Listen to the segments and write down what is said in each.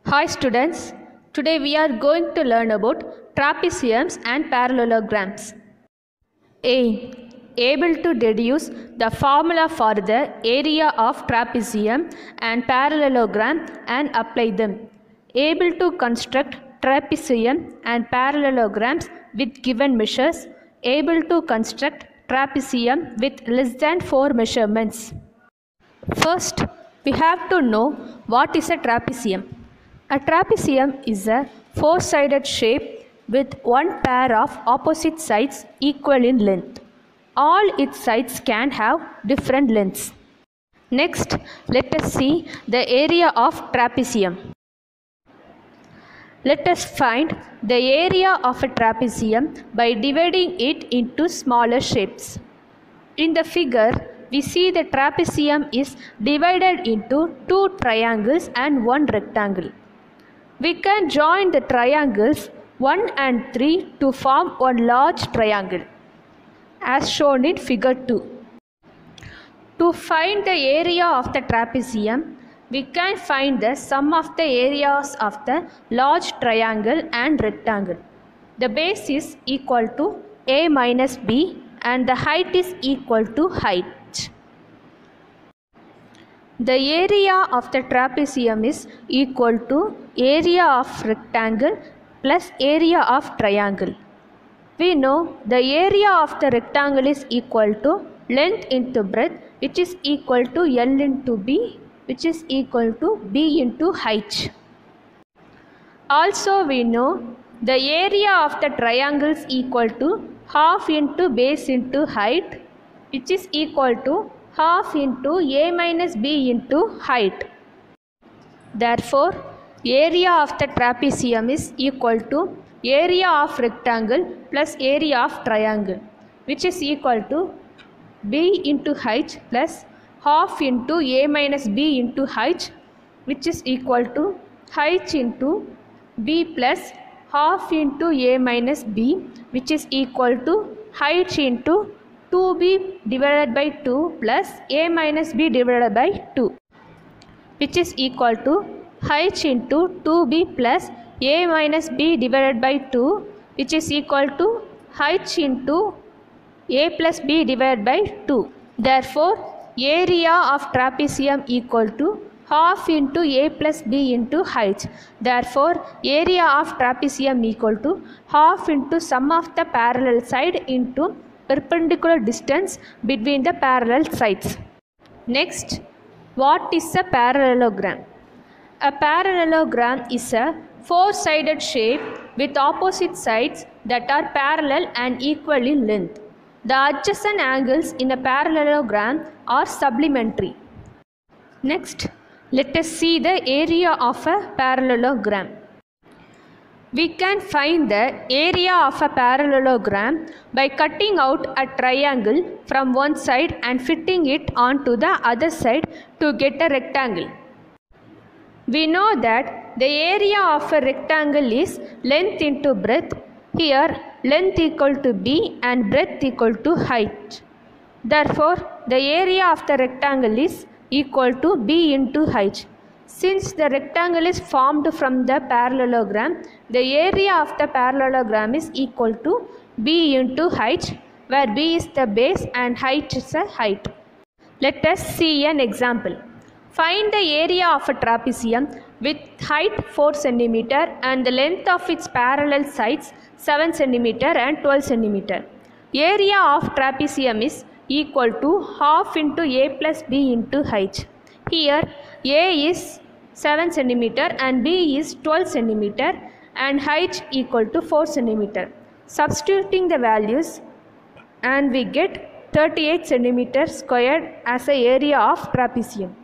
Hi students, today we are going to learn about trapeziums and parallelograms. A. Able to deduce the formula for the area of trapezium and parallelogram and apply them. Able to construct trapezium and parallelograms with given measures. Able to construct trapezium with less than 4 measurements. First, we have to know what is a trapezium. A trapezium is a four-sided shape with one pair of opposite sides equal in length. All its sides can have different lengths. Next, let us see the area of trapezium. Let us find the area of a trapezium by dividing it into smaller shapes. In the figure, we see the trapezium is divided into two triangles and one rectangle. We can join the triangles 1 and 3 to form one large triangle, as shown in figure 2. To find the area of the trapezium, we can find the sum of the areas of the large triangle and rectangle. The base is equal to a minus b and the height is equal to height. The area of the trapezium is equal to area of rectangle plus area of triangle. We know the area of the rectangle is equal to length into breadth, which is equal to L into B, which is equal to B into height. Also we know the area of the triangle is equal to half into base into height, which is equal to half into a minus b into height. Therefore, area of the trapezium is equal to area of rectangle plus area of triangle, which is equal to b into height plus half into a minus b into height, which is equal to height into b plus half into a minus b, which is equal to height into 2b divided by 2 plus a minus b divided by 2, which is equal to height into 2b plus a minus b divided by 2, which is equal to height into a plus b divided by 2. Therefore, area of trapezium equal to half into a plus b into height. Therefore, area of trapezium equal to half into sum of the parallel side into perpendicular distance between the parallel sides. Next, what is a parallelogram? A parallelogram is a four-sided shape with opposite sides that are parallel and equal in length. The adjacent angles in a parallelogram are supplementary. Next, let us see the area of a parallelogram. We can find the area of a parallelogram by cutting out a triangle from one side and fitting it onto the other side to get a rectangle. We know that the area of a rectangle is length into breadth. Here, length equal to b and breadth equal to height. Therefore, the area of the rectangle is equal to b into height. Since the rectangle is formed from the parallelogram, the area of the parallelogram is equal to b into height, where b is the base and height is the height. Let us see an example. Find the area of a trapezium with height 4 cm and the length of its parallel sides 7 cm and 12 cm. Area of trapezium is equal to half into a plus b into height. Here, a is 7 cm and b is 12 cm and height equal to 4 cm. Substituting the values and we get 38 cm squared as the area of trapezium.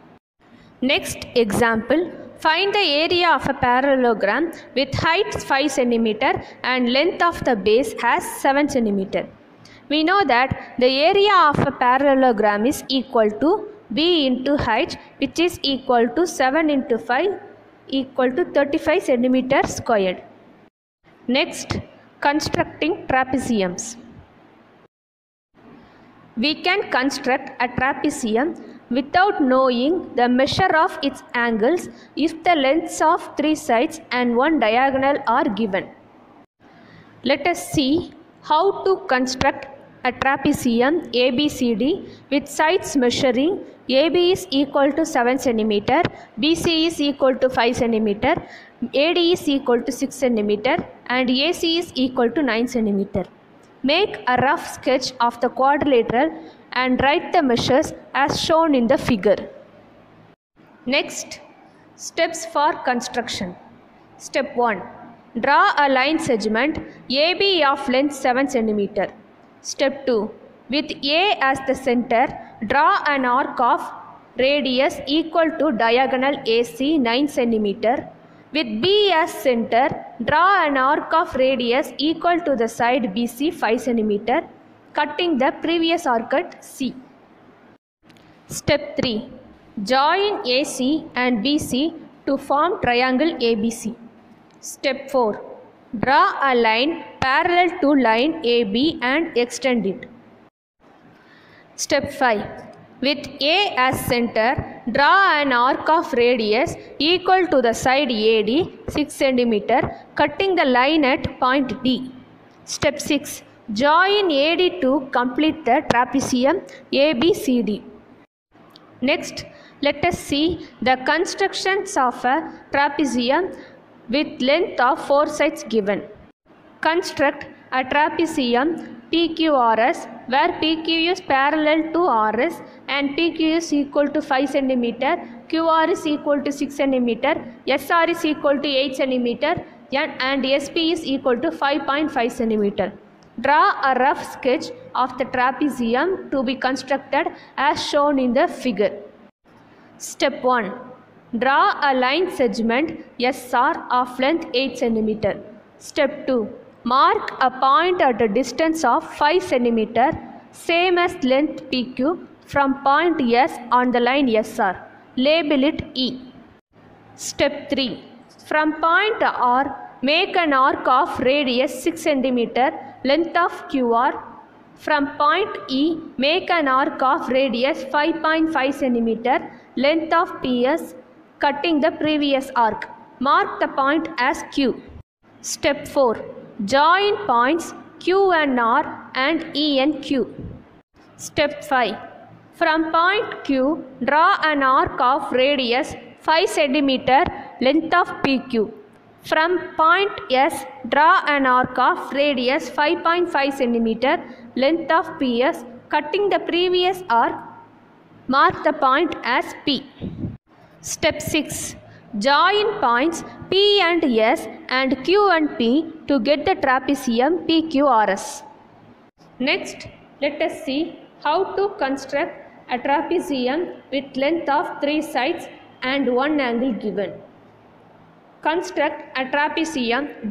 Next example, find the area of a parallelogram with height 5 cm and length of the base has 7 cm. We know that the area of a parallelogram is equal to b into height, which is equal to 7 into 5 equal to 35 cm squared. Next, constructing trapeziums. We can construct a trapezium without knowing the measure of its angles if the lengths of three sides and one diagonal are given. Let us see how to construct a trapezium ABCD with sides measuring AB is equal to 7 cm, BC is equal to 5 cm, AD is equal to 6 cm and AC is equal to 9 cm. Make a rough sketch of the quadrilateral and write the measures as shown in the figure. Next, steps for construction. Step 1. Draw a line segment AB of length 7 cm. Step 2. With A as the center, draw an arc of radius equal to diagonal AC 9 cm. With B as center, draw an arc of radius equal to the side BC 5 cm, cutting the previous arc at C. Step 3. Join AC and BC to form triangle ABC. Step 4. Draw a line parallel to line AB and extend it. Step 5. With A as center, draw an arc of radius equal to the side AD 6 cm, cutting the line at point D. Step 6. Join AD to complete the trapezium ABCD. Next, let us see the constructions of a trapezium with length of 4 sides given. Construct a trapezium PQRS where PQ is parallel to RS and PQ is equal to 5 cm, QR is equal to 6 cm, SR is equal to 8 cm and SP is equal to 5.5 cm. Draw a rough sketch of the trapezium to be constructed as shown in the figure. Step 1. Draw a line segment SR of length 8 cm. Step 2. Mark a point at a distance of 5 cm, same as length PQ from point S on the line SR. Label it E. Step 3. From point R, make an arc of radius 6 cm, length of QR. From point E, make an arc of radius 5.5 cm, length of PS, cutting the previous arc. Mark the point as Q. Step 4. Join points Q and R and E and Q. Step 5. From point Q, draw an arc of radius 5 cm, length of PQ. From point S, draw an arc of radius 5.5 cm, length of PS, cutting the previous arc. Mark the point as P. Step 6. Join points P and S and Q and P to get the trapezium PQRS. Next, let us see how to construct a trapezium with length of 3 sides and 1 angle given. Construct a trapezium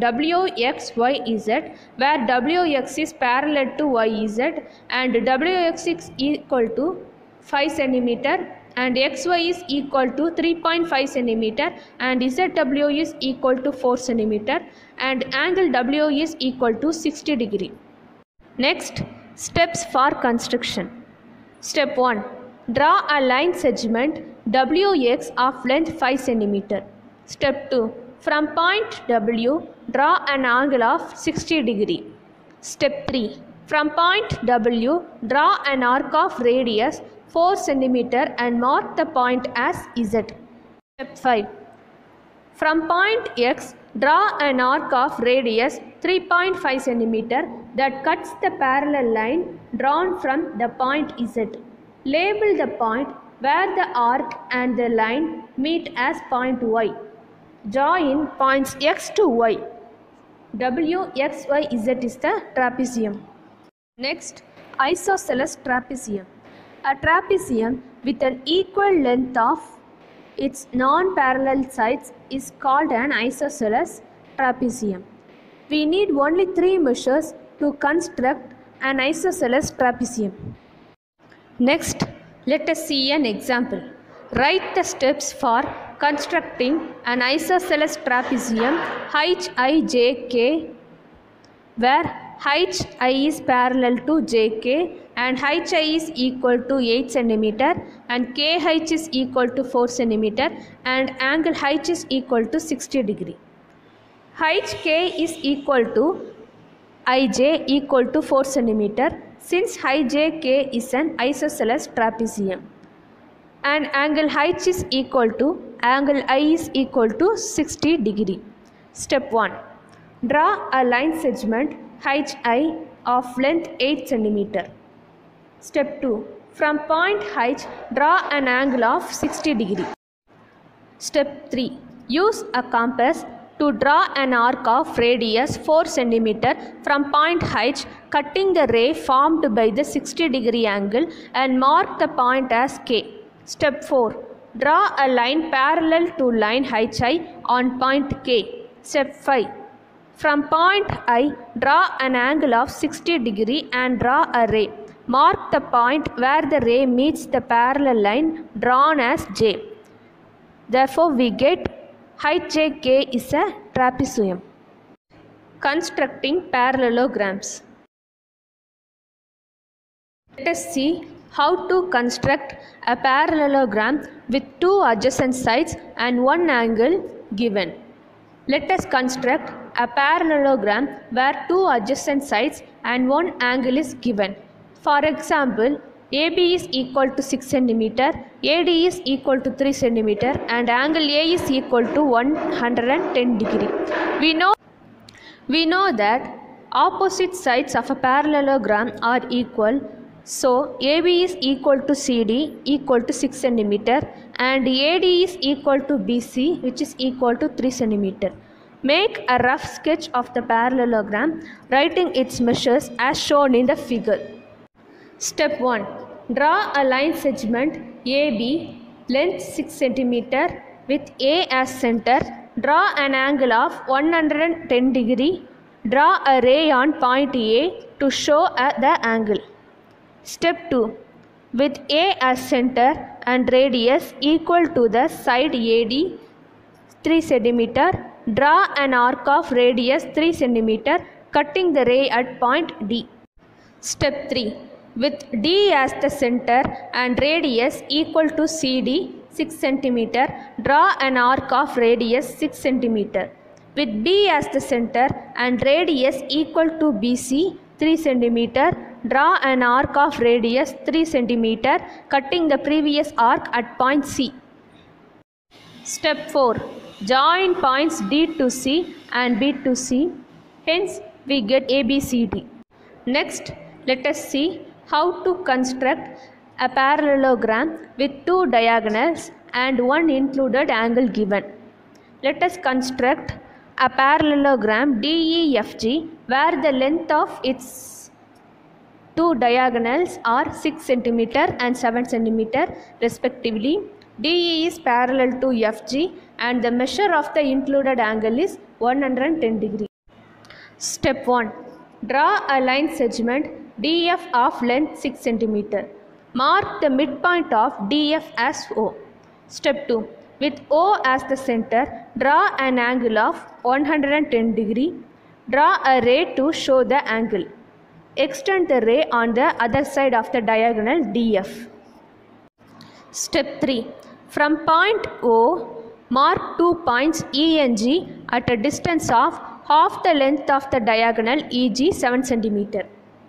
WXYZ where WX is parallel to YZ and WX is equal to 5 cm and XY is equal to 3.5 cm and ZW is equal to 4 cm and angle W is equal to 60 degree. Next, steps for construction. Step 1. Draw a line segment WX of length 5 cm. Step 2. From point W, draw an angle of 60 degree. Step 3. From point W, draw an arc of radius 4 cm and mark the point as Z. Step 5. From point X, draw an arc of radius 3.5 cm that cuts the parallel line drawn from the point Z. Label the point where the arc and the line meet as point Y. Join points X to Y. WXYZ is the trapezium. Next, isosceles trapezium. A trapezium with an equal length of its non-parallel sides is called an isosceles trapezium. We need only 3 measures to construct an isosceles trapezium. Next, let us see an example. Write the steps for constructing an isosceles trapezium HIJK where height I is parallel to JK and height I is equal to 8 cm and KH is equal to 4 cm and angle height is equal to 60 degree. Height K is equal to IJ equal to 4 cm since height JK is an isosceles trapezium and angle height is equal to angle I is equal to 60 degree. Step 1. Draw a line segment HI of length 8 cm. Step 2. From point H, draw an angle of 60 degree. Step 3. Use a compass to draw an arc of radius 4 cm from point H, cutting the ray formed by the 60 degree angle and mark the point as K. Step 4. Draw a line parallel to line HI on point K. Step 5. From point I, draw an angle of 60 degree and draw a ray. Mark the point where the ray meets the parallel line drawn as J. Therefore, we get height JK is a trapezium. Constructing parallelograms. Let us see how to construct a parallelogram with two adjacent sides and one angle given. Let us construct a parallelogram where two adjacent sides and one angle is given. For example, AB is equal to 6 cm, AD is equal to 3 cm and angle A is equal to 110 degree. We know that opposite sides of a parallelogram are equal. So, AB is equal to CD equal to 6 cm and AD is equal to BC which is equal to 3 cm. Make a rough sketch of the parallelogram, writing its measures as shown in the figure. Step 1. Draw a line segment AB, length 6 cm with A as center. Draw an angle of 110 degree. Draw a ray on point A to show the angle. Step 2. With A as center and radius equal to the side AD 3 cm, draw an arc of radius 3 cm, cutting the ray at point D. Step 3. With D as the center and radius equal to CD 6 cm, draw an arc of radius 6 cm. With B as the center and radius equal to BC 3 cm, draw an arc of radius 3 cm, cutting the previous arc at point C. Step 4. Join points D to C and B to C. Hence, we get ABCD. Next, let us see how to construct a parallelogram with two diagonals and one included angle given. Let us construct a parallelogram DEFG where the length of its two diagonals are 6 cm and 7 cm respectively. DE is parallel to FG and the measure of the included angle is 110 degree. Step 1. Draw a line segment DF of length 6 cm. Mark the midpoint of DF as O. Step 2. With O as the center, draw an angle of 110 degree. Draw a ray to show the angle. Extend the ray on the other side of the diagonal DF. Step 3. From point O, mark 2 points E and G at a distance of half the length of the diagonal EG 7 cm.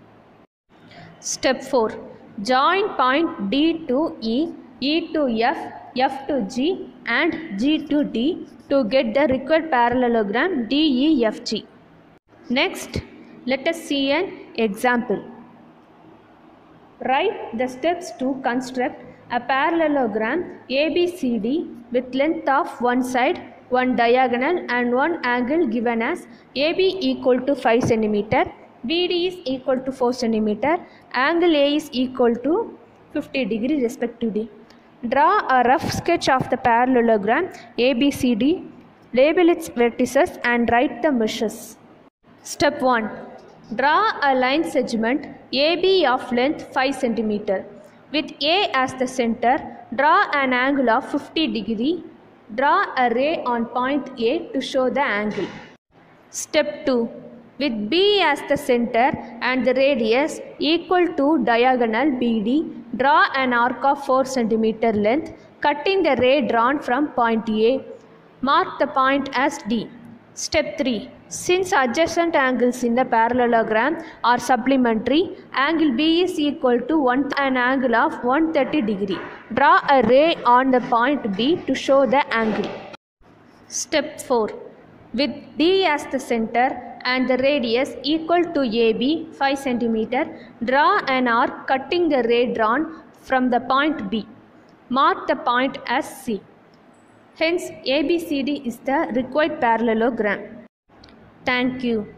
Step 4. Join point D to E, E to F, F to G and G to D to get the required parallelogram DEFG. Next, let us see an example. Write the steps to construct a parallelogram ABCD with length of one side, one diagonal and one angle given as AB equal to 5 cm, BD is equal to 4 cm, angle A is equal to 50 degree respectively. Draw a rough sketch of the parallelogram ABCD, label its vertices and write the measures. Step 1. Draw a line segment AB of length 5 cm. With A as the center, draw an angle of 50 degree. Draw a ray on point A to show the angle. Step 2. With B as the center and the radius equal to diagonal BD, draw an arc of 4 cm length, cutting the ray drawn from point A. Mark the point as D. Step 3. Since adjacent angles in the parallelogram are supplementary, angle B is equal to an angle of 130 degree. Draw a ray on the point B to show the angle. Step 4. With D as the center and the radius equal to AB 5 cm, draw an arc cutting the ray drawn from the point B. Mark the point as C. Hence, ABCD is the required parallelogram. Thank you.